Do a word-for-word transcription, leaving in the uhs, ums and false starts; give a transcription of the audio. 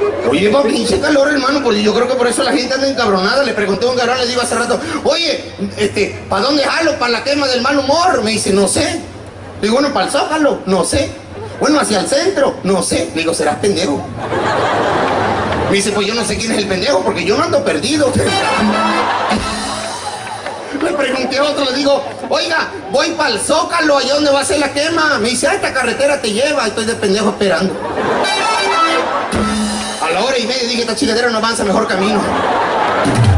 Oye, va pinche calor, hermano, porque yo creo que por eso la gente anda encabronada. Le pregunté a un cabrón, le digo hace rato, oye, este, ¿para dónde jalo? ¿Para la quema del mal humor? Me dice, no sé. Le digo, bueno, ¿para el Zócalo? No sé. Bueno, ¿hacia el centro? No sé. Le digo, ¿serás pendejo? Me dice, pues yo no sé quién es el pendejo, porque yo no ando perdido. Le pregunté a otro, le digo, oiga, voy para el Zócalo, allá donde va a ser la quema. Me dice, ah, esta carretera te lleva. Estoy de pendejo esperando. A la hora y media dije, esta chingadera no avanza, mejor camino.